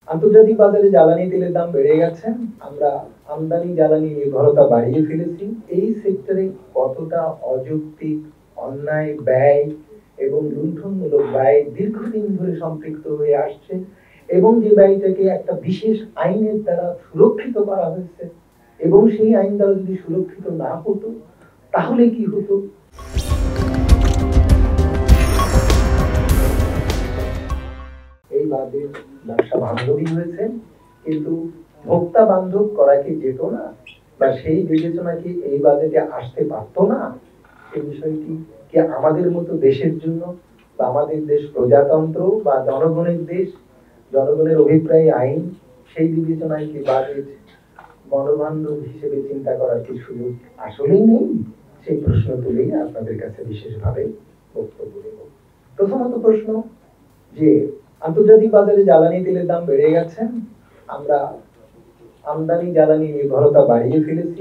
আন্তর্জাতিক বাজারে জ্বালানি তেলের দাম বেড়ে গেছে। আমরা আমদানি জ্বালানি নির্ভরতা বাড়িয়ে ফেলেছি। এই সেক্টরে কতটা অযৌক্তিক, অন্যায় ব্যয় এবং লুণ্ঠনমূলক ব্যয় দীর্ঘদিন ধরে সম্পৃক্ত হয়ে আসছে এবং যে ব্যয়টাকে একটা বিশেষ আইনের দ্বারা সুরক্ষিত করা হয়েছে এবং সেই আইন দ্বারা যদি সুরক্ষিত না হতো তাহলে কি হতো? এই বাজেট ব্যবসা বান্ধবই হয়েছে, কিন্তু ভোক্তা বান্ধব করা কি যেত না, বা সেই বিবেচনা কি এই বাজেটে আসতে পারতো না? এই বিষয়টি কি আমাদের মতো দেশের জন্য, বা আমাদের দেশ প্রজাতন্ত্র বা জনগণের দেশ, জনগণের অভিপ্রায় আইন, সেই বিবেচনায় কি বাজেট গণবান্ধব হিসেবে চিন্তা করার কি সুযোগ আসলেই নেই? সেই প্রশ্ন তুলেই আপনাদের কাছে বিশেষভাবে বক্তব্য দেব। প্রথমত প্রশ্ন যে আন্তর্জাতিক বাজারে জ্বালানি তেলের দাম বেড়ে গেছে। আমরা আমদানি জ্বালানি নির্ভরতা বাড়িয়ে ফেলেছি,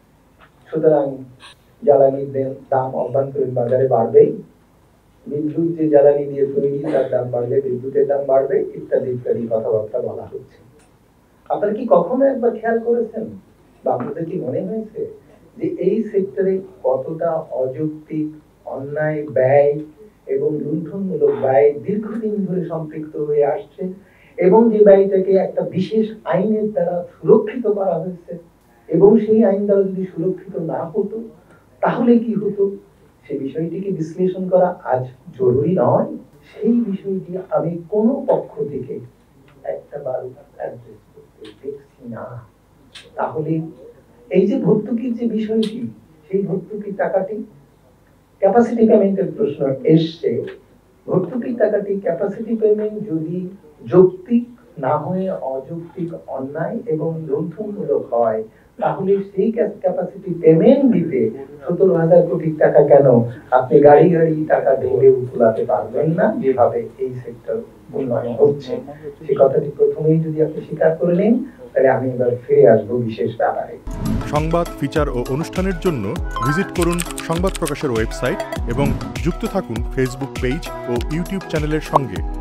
সুতরাং জ্বালানির দাম অভ্যন্তরীণ বাজারে বাড়বেই। বিদ্যুৎ যে জ্বালানি দিয়ে তৈরি তার দাম বাড়লে বিদ্যুতের দাম বাড়বে, ইত্যাদি ইত্যাদি কথাবার্তা বলা হচ্ছে। আপনারা কি কখনো একবার খেয়াল করেছেন বা আপনাদের কি মনে হয়েছে যে এই সেক্টরে কতটা অযৌক্তিক, অন্যায় ব্যয় এবং লুণ্ঠনমূলক ব্যয় দীর্ঘদিন ধরে সম্পৃক্ত হয়ে আসছে এবং যে ব্যয়টাকে একটা বিশেষ আইনের দ্বারা সুরক্ষিত করা হয়েছে এবং সেই আইন দ্বারা যদি সুরক্ষিত না হতো তাহলে কি হতো? সেই বিষয়টিকে বিশ্লেষণ করা আজ জরুরি নয়? সেই বিষয়টি আমি কোনো পক্ষ থেকে একটা বার অ্যাড্রেস করতে দেখছি না। তাহলে এই যে ভর্তুকির যে বিষয়টি, সেই ভর্তুকির টাকাটি ক্যাপাসিটি পেমেন্টের প্রশ্ন এসছে। ভর্তুকির টাকাটি ক্যাপাসিটি পেমেন্ট যদি যৌক্তিক না হয়ে অযৌক্তিক, অন্যায় এবং লুণ্ঠনমূলক হয় তাহলে সেই ক্যাপাসিটি পেমেন্ট দিতে 17,000 কোটি টাকা কেন আপনি গাড়ি গাড়ি টাকা ঢেলে উতলাতে পারবেন না, যেভাবে এই সেক্টর উন্নয়ন হচ্ছে? সেই কথাটি প্রথমেই যদি আপনি স্বীকার করে নেন, তাহলে আমি এবার ফিরে আসবো বিশেষ ব্যাপারে। সংবাদ, ফিচার ও অনুষ্ঠানের জন্য ভিজিট করুন সংবাদ প্রকাশের ওয়েবসাইট এবং যুক্ত থাকুন ফেসবুক পেজ ও ইউটিউব চ্যানেলের সঙ্গে।